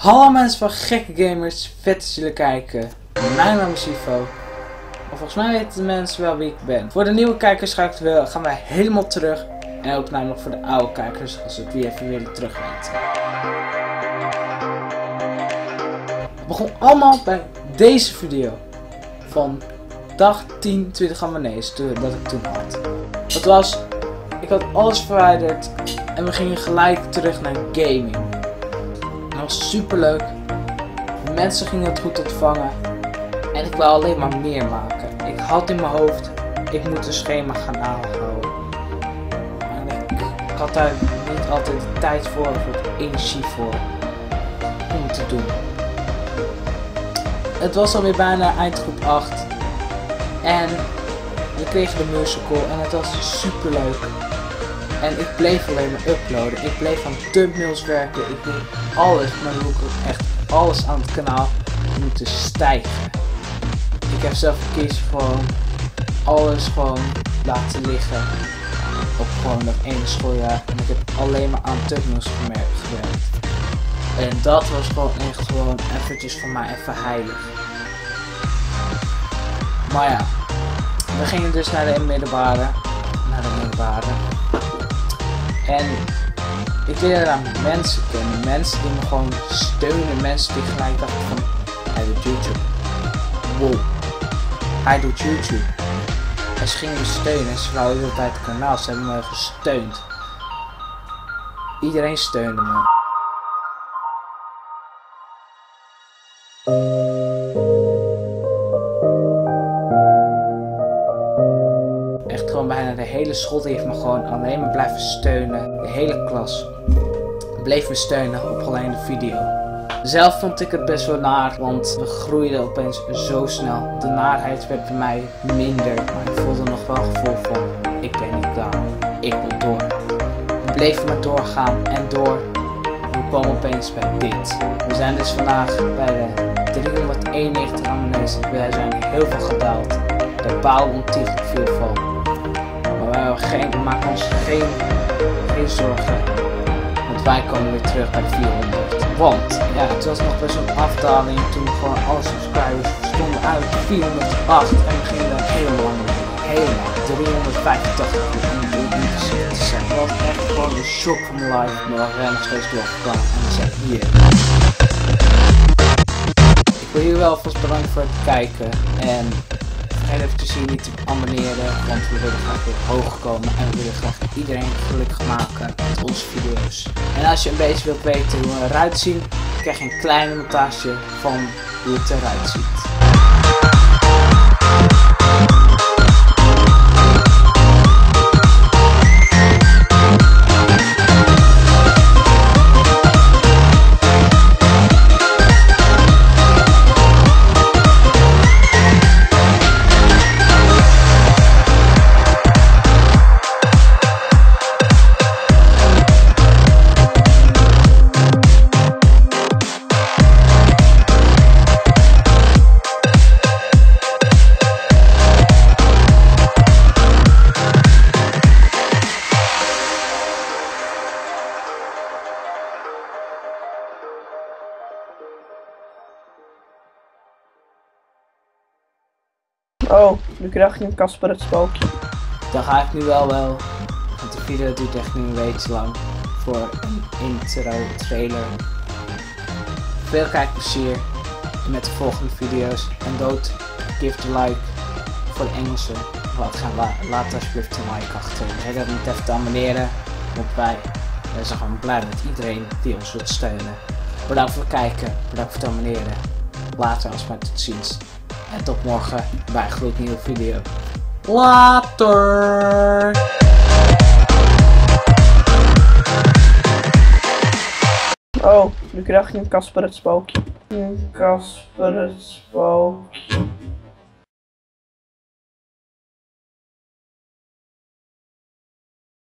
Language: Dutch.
Hallo mensen van Gekke Gamers, vet dat jullie kijken. Mijn naam is Ivo. Of volgens mij weten de mensen wel wie ik ben. Voor de nieuwe kijkers gaan wij helemaal terug. En ook namelijk voor de oude kijkers, als we het weer even willen terugweten. Het begon allemaal bij deze video. Van dag 10, 20 abonnees dat ik toen had. Dat was, ik had alles verwijderd en we gingen gelijk terug naar gaming. Dat was super leuk. Mensen gingen het goed ontvangen. En ik wou alleen maar meer maken. Ik had in mijn hoofd, ik moet een schema gaan aanhouden. En ik had daar niet altijd de tijd voor of de energie voor om het te doen. Het was alweer bijna eindgroep 8. En we kregen de musical en het was super leuk. En ik bleef alleen maar uploaden. Ik bleef aan thumbnails werken. Ik deed alles, maar dan moet ik echt alles aan het kanaal moeten stijgen. Ik heb zelf gekozen gewoon alles gewoon laten liggen op gewoon dat ene schooljaar. En ik heb alleen maar aan thumbnails gewerkt. En dat was gewoon echt gewoon eventjes voor mij even heilig. Maar ja, we gingen dus naar de middelbare. En ik leerde daar mensen kennen, mensen die me gewoon steunen, mensen die gelijk dachten van, hij doet YouTube. Wow, hij doet YouTube. En ze gingen me steunen en ze wouden heel bij het kanaal, ze hebben me gesteund. Iedereen steunde me. Gewoon bijna de hele school heeft me gewoon alleen maar blijven steunen. De hele klas bleef me steunen op alleen de video. Zelf vond ik het best wel naar, want we groeiden opeens zo snel. De naarheid werd bij mij minder, maar ik voelde nog wel een gevoel van, ik ben niet klaar, ik wil door. We bleven maar doorgaan en door. We kwamen opeens bij dit. We zijn dus vandaag bij de 391 abonnees. We zijn heel veel gedaald. Daar baalden ontiegelijk veel van. We maken ons geen zorgen, want wij komen weer terug bij de 400. Want ja, het was nog best een afdaling toen gewoon alle subscribers stonden uit 408 en we gingen er helemaal 385 te zijn. Dat was echt gewoon een shock van mijn life, maar we zijn nog steeds doorgekomen en we zijn hier. Ik wil jullie wel vast bedanken voor het kijken en vergeet eventjes hier niet te abonneren, want we willen graag weer hoog komen en we willen graag iedereen gelukkig maken met onze video's. En als je een beetje wilt weten hoe we eruit zien, krijg je een kleine montage van hoe het eruit ziet. Oh, nu krijg je een Casper het spookje. Dan ga ik nu wel, want de video duurt echt nu een week lang voor een intro trailer. Veel kijkplezier met de volgende video's en give the like voor de Engelse. Laat alsjeblieft een like achter. Vergeet niet even te abonneren, want wij zijn gewoon blij met iedereen die ons wilt steunen. Bedankt voor het kijken, bedankt voor het abonneren. Later alsmaar tot ziens. En tot morgen bij een gloednieuwe video. Later! Oh, nu krijg je een Casper het spookje. Een Casper het spookje.